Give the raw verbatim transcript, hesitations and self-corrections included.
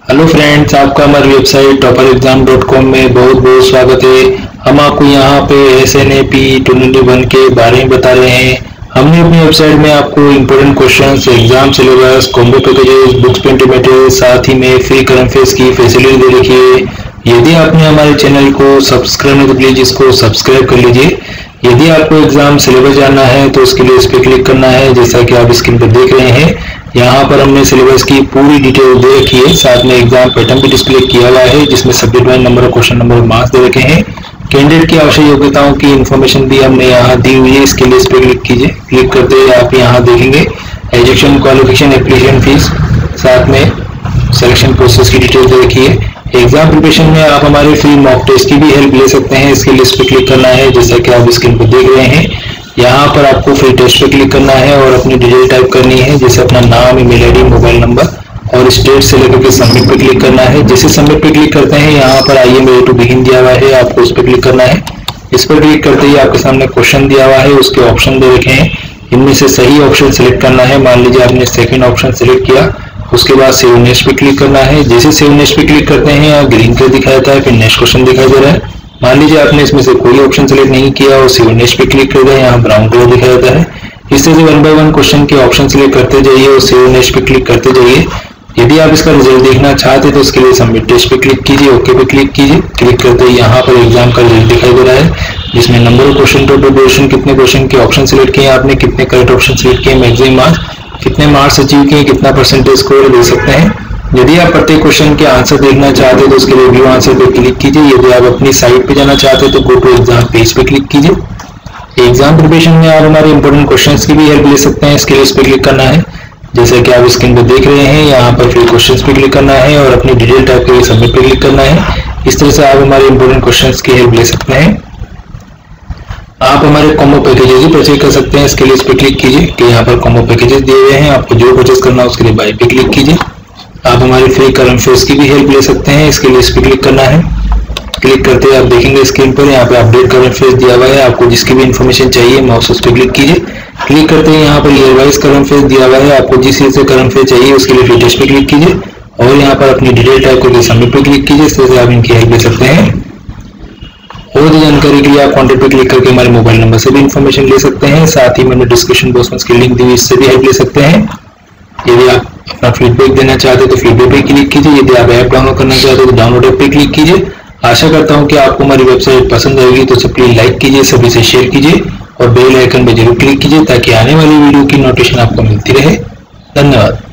Hello friends, आपका हमारी website topper exam dot com में बहुत बहुत स्वागत है। हम आपको यहाँ पे S N A P twenty one के बारे में बता रहे हैं। हमने अपनी वेबसाइट में आपको important questions, exam syllabus, combo packages, books, printed material, साथ ही में फ्री करंट अफेयर्स की फैसिलिटी दे रखी है। यदि आपने हमारे चैनल को सब्सक्राइब नहीं तो प्लीज इसको सब्सक्राइब कर लीजिए। यदि आपको एग्जाम सिलेबस जानना है तो उसके लिए इस पर क्लिक करना है। जैसा कि आप स्क्रीन पर देख रहे हैं, यहाँ पर हमने सिलेबस की पूरी डिटेल दे रखी है। साथ में एग्जाम पैटर्न भी डिस्प्ले किया हुआ है, जिसमें subject wise number, question number, marks दे रखे हैं। कैंडिडेट की आवश्यक योग्यताओं की इन्फॉर्मेशन भी हमने यहाँ दी हुई है। इसके लिए इस पर क्लिक कीजिए। क्लिक करते ही आप यहाँ देखेंगे एजुकेशन क्वालिफिकेशन, एप्लीकेशन फीस, साथ में सिलेक्शन प्रोसेस की डिटेल दे रखी है। एग्जाम प्रिपरेशन में आप हमारे फ्री मॉक टेस्ट की भी हेल्प ले सकते हैं। इसके लिए इस पर क्लिक करना है। जैसा कि आप स्क्रीन पर देख रहे हैं, यहाँ पर आपको फ्री टेस्ट पे क्लिक करना है और अपनी डिटेल टाइप करनी है, जैसे अपना नाम, ईमेल आईडी, मोबाइल नंबर और स्टेट से लेकर के सबमिट पे क्लिक करना है। जैसे सबमिट पे क्लिक करते हैं, यहाँ पर I am ready to begin दिया हुआ है, आपको उस पर क्लिक करना है। इस पर क्लिक करते ही आपके सामने क्वेश्चन दिया हुआ है, उसके ऑप्शन दे रखे हैं। इनमें से सही ऑप्शन सिलेक्ट करना है। मान लीजिए आपने सेकेंड ऑप्शन सिलेक्ट किया, उसके बाद सेव नेक्स्ट पे क्लिक करना है। जैसे सेव नेक्स्ट पे क्लिक करते हैं, यहाँ ग्रीन कलर दिखाया था, फिर नेक्स्ट क्वेश्चन दिखाई दे रहा है। मान लीजिए आपने इसमें से कोई ऑप्शन सेलेक्ट नहीं किया और सेव नेक्स्ट पे क्लिक कर दिया, यहाँ ब्राउन कलर दिखाया देता है। इस तरह से वन बाय वन क्वेश्चन के ऑप्शन सेलेक्ट करते जाइए और सेव नेक्स्ट पे क्लिक करते जाइए। यदि आप इसका रिजल्ट देखना चाहते हैं तो इसके लिए सबमिट टेस्ट पे क्लिक कीजिए, ओके पे क्लिक कीजिए। क्लिक करते ही यहाँ पर एग्जाम का रिजल्ट दिखाई दे रहा है, जिसमें number of question, total duration, कितने क्वेश्चन के ऑप्शन सेलेक्ट किए आपने, कितने करेक्ट ऑप्शन सेलेक्ट किए, मैक्सिमम मार्क्स, कितने मार्क्स अचीव किए, कितना परसेंटेज स्कोर दे सकते हैं। यदि आप प्रत्येक क्वेश्चन के आंसर देखना चाहते हैं तो उसके लिए व्यू आंसर पे क्लिक कीजिए। यदि आप अपनी साइट पे जाना चाहते हैं तो गो टू एग्जाम पेज पे क्लिक कीजिए। एग्जाम प्रिपरेशन में आप हमारे इंपोर्टेंट क्वेश्चंस की भी हेल्प ले सकते हैं। इसके लिए इस पे क्लिक करना है। जैसे कि आप स्क्रीन पे देख रहे हैं, यहाँ पर फिर क्वेश्चंस पे क्लिक करना है और अपनी डिटेल टाइप करके सबमिट पे क्लिक करना है। इस तरह से आप हमारे इंपोर्टेंट क्वेश्चंस की हेल्प ले सकते हैं। आप हमारे कॉम्बो पैकेजेस भी परचेज कर सकते हैं। इसके लिए इस पे क्लिक कीजिए कि यहाँ पर कॉम्बो पैकेजेस दिए हुए हैं, आपको जो परचेज करना है उसके लिए बाय पे क्लिक कीजिए। आप हमारे फ्री करंट अफेयर्स की भी हेल्प ले सकते हैं। इसके लिए इस पे क्लिक करना है। क्लिक करते ही आप देखेंगे स्क्रीन पर यहाँ पे अपडेट करंट अफेयर्स दिया हुआ है। आपको जिसकी भी इन्फॉर्मेशन चाहिए, माउस उस पर क्लिक कीजिए। क्लिक करते ही यहाँ per year wise current affairs दिया हुआ है। आपको जिस ईयर से करंट अफेयर चाहिए उसके लिए फ्री टेस्ट पे क्लिक कीजिए और यहाँ पर अपनी डिटेल टाइप करके सबमिट पे क्लिक कीजिए। इस तरह से आप इनकी हेल्प ले सकते हैं। और भी जानकारी के लिए आप कॉन्टेक्ट पे क्लिक करके हमारे मोबाइल नंबर से भी इन्फॉर्मेशन ले सकते हैं। साथ ही मैंने डिस्क्रिप्शन बॉक्स में इसकी लिंक दी हुई, इससे भी हेल्प ले सकते हैं। यदि आप अपना फीडबैक देना चाहते हैं तो फीडबैक पे क्लिक कीजिए। यदि आप ऐप डाउनलोड करना चाहते हैं तो डाउनलोड ऐप पे क्लिक कीजिए। आशा करता हूं कि आपको हमारी वेबसाइट पसंद आएगी, तो इसे प्लीज लाइक कीजिए, सभी से शेयर कीजिए और बेल आइकन पे जरूर क्लिक कीजिए ताकि आने वाली वीडियो की नोटिफिकेशन आपको मिलती रहे। धन्यवाद।